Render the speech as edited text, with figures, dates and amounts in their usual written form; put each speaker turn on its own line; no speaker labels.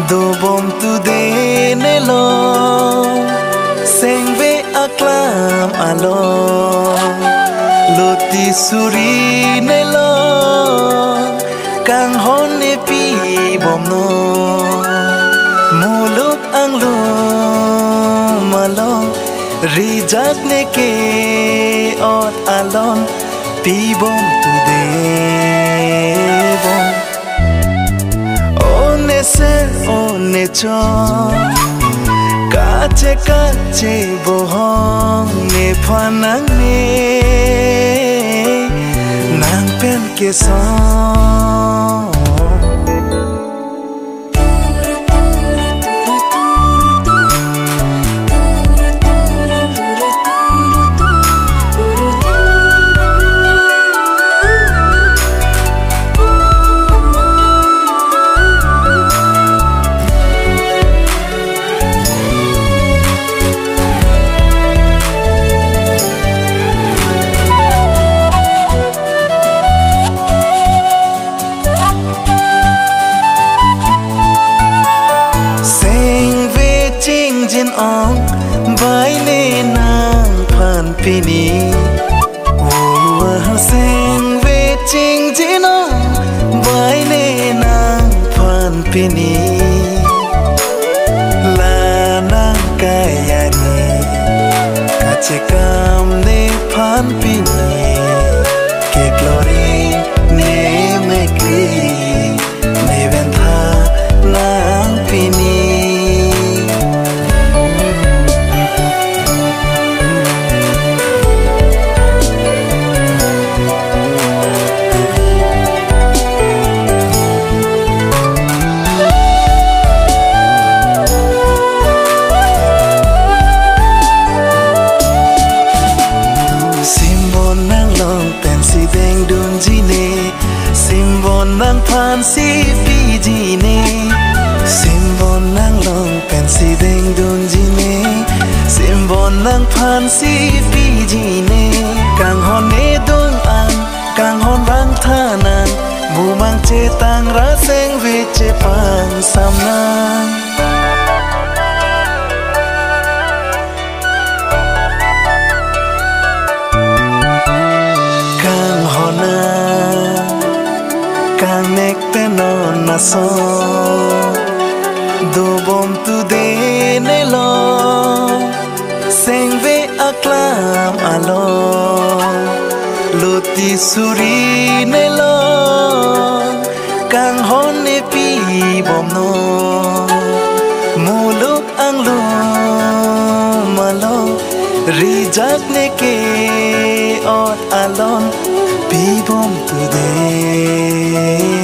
do bom tu de ne lo seng ve aklam alo loti suri ne lo kang hon ne pi bom no muluk ang lo malong rijak ne ke ot alon pi bom tu de bom one se one cho kache bohong ne phanang ne nang pen ke song jin ong bai ne nang phan pini wo seng ve ching jin ong bai ne nang phan pini la nang kaya ni kache kam ne phan pini ke glory ne me kri ne ven tha nang pini nang phan si pi ji ne simbon nang long pen si deng dun ji ne simbon nang phan si pi ji ne kang hon ne dong an kang hon bang tha nang bu mang che tang ra seng vi che pang sam nang kang hon na kang nek te non na so do bom tu de ne lo seng ve aklam alo loti suri ne lo kang hon ne pi bom no muluk ang lo malo rijak ne ke ot alon pi bom tu de